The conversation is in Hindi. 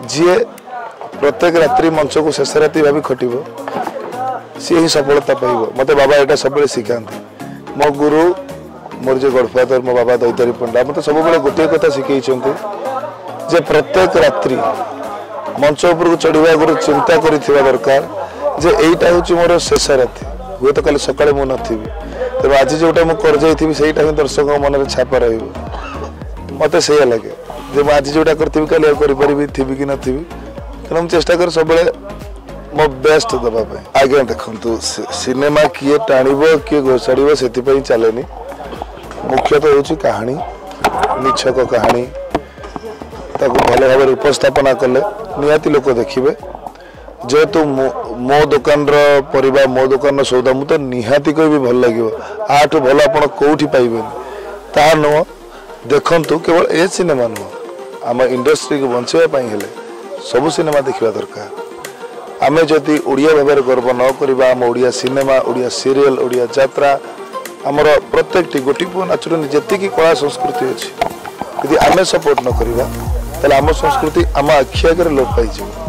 जी प्रत्येक रात्रि मंच को शेष राति भाभी खटब सी ही सफलता पाइब मत बाबा यहाँ सब शिखाते मो गुरु मोर जो गडफादर मो बाबा दैतारी पंडा मत सब गोटे कथा शिखई जे प्रत्येक रात्रि मंच उपर चढ़ा गुरु चिंता करा दरकार जे एटा हूँ मोर शेष राति हुए तो कल सकाଳେ मु नथी तेज आज जोटा मुझे कर से दर्शक मन में छापा रत से लगे जे आज जोटा करी कल करी थी कि नी तेना मुझे चेष्टा कर सब मो बेस्ट दवाई आज्ञा देखु सिनेमा किए टाणब किए घोषाड़ से चलेनी मुख्यतः हूँ कहानी निछक कहानी भल भाव उपस्थापना कले निहाती लोक देखिए जेहेतु मो दुकान परिबा मो दुकान सौदा मुझे निहाती कोई भी भल लगे आठ भल आप कौटी पाइबे ता नुह देखु केवल ए सिनेमा नुह आम इंडस्ट्री को बचाई हेले सबु सिनेमा देखा दरकार आमे जदि ओडिया भाव गर्व न करवा आम ओडिया सिनेमा ओडिया सीरियल ओडिया यात्रा आमर प्रत्येक गोटी पुआ नाचुर जी कला संस्कृति अच्छी यदि आमे सपोर्ट न करवा आम संस्कृति आम आखि आगे लोप पाई